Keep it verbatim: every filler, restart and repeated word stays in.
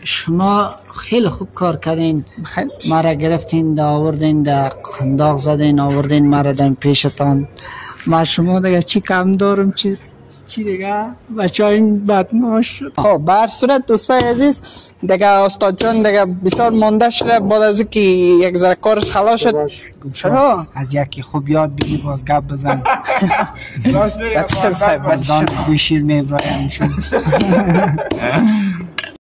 شما خیلی خوب کار کردین، مرا گرفتین دا آوردین دا قنداق زدین آوردین مرا دن پیشتان. ما شما دیگه چی کم دارم چی چی دیگه بچه های بدماش شد. خب به هر صورت دوستای عزیز دیگه استاد جان دیگه بسیار مانده شده بعد از اینکه یک ذره کارش خلاص شد. چرا از یکی خوب یاد بگی باز گپ بزن. بچه شب صاحب بازدان گوشیر میبرایم شد.